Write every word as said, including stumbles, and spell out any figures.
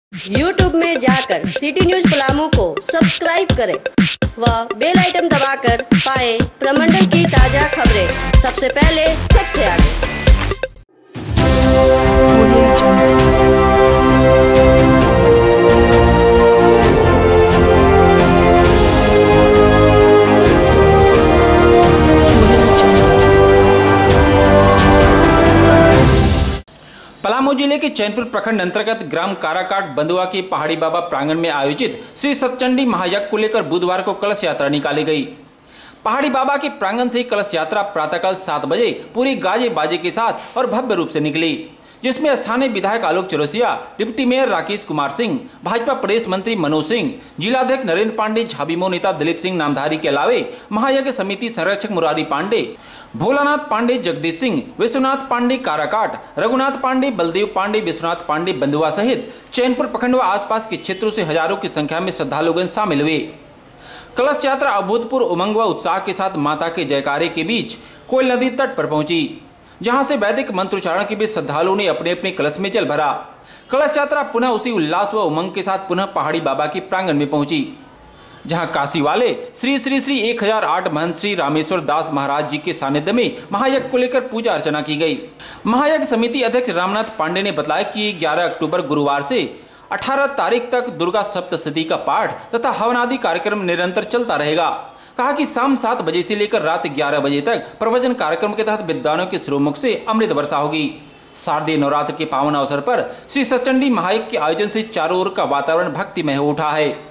YouTube में जाकर city news Palamu को सब्सक्राइब करें व बेल आइटम दबाकर पाएं प्रमंडल की ताजा खबरें सबसे पहले सबसे आगे। पलामू जिले के चैनपुर प्रखंड अंतर्गत ग्राम काराकाट बंदुआ के पहाड़ी बाबा प्रांगण में आयोजित श्री सतचंडी महायज्ञ को लेकर बुधवार को कलश यात्रा निकाली गई। पहाड़ी बाबा के प्रांगण से कलश यात्रा प्रातःकाल सात बजे पूरी गाजे बाजे के साथ और भव्य रूप से निकली, जिसमें स्थानीय विधायक आलोक चौरसिया, डिप्टी मेयर राकेश कुमार सिंह, भाजपा प्रदेश मंत्री मनोज सिंह, जिलाध्यक्ष नरेंद्र पांडे, झाबीमो नेता दिलीप सिंह नामधारी के अलावे महायज्ञ समिति संरक्षक मुरारी पांडे, भोलानाथ पांडे, जगदीश सिंह, विश्वनाथ पांडे काराकाट, रघुनाथ पांडे, बलदेव पांडे, विश्वनाथ पांडे बंदुआ सहित चैनपुर प्रखंड व आसपास के क्षेत्रों से हजारों की संख्या में श्रद्धालुगण शामिल हुए। कलश यात्रा अभूतपूर्व उमंग व उत्साह के साथ माता के जयकारे के बीच कोयल नदी तट पर पहुंची, जहां से वैदिक मंत्रोच्चारण के बीच श्रद्धालुओं ने अपने अपने कलश में जल भरा। कलश यात्रा पुनः उसी उल्लास व उमंग के साथ पुनः पहाड़ी बाबा के प्रांगण में पहुंची, जहां काशी वाले श्री श्री श्री एक हजार आठ महंत श्री रामेश्वर दास महाराज जी के सानिध्य में महायज्ञ को लेकर पूजा अर्चना की गई। महायज्ञ समिति अध्यक्ष रामनाथ पांडे ने बताया कि ग्यारह अक्टूबर गुरुवार से अठारह तारीख तक दुर्गा सप्तशती का पाठ तथा हवन आदि कार्यक्रम निरंतर चलता रहेगा। कहा कि शाम सात बजे से लेकर रात ग्यारह बजे तक प्रवचन कार्यक्रम के तहत विद्वानों के श्रीमुख से अमृत वर्षा होगी। शारदीय नवरात्र के पावन अवसर पर श्री सतचंडी महायज्ञ के आयोजन से चारों ओर का वातावरण भक्तिमय हो उठा है।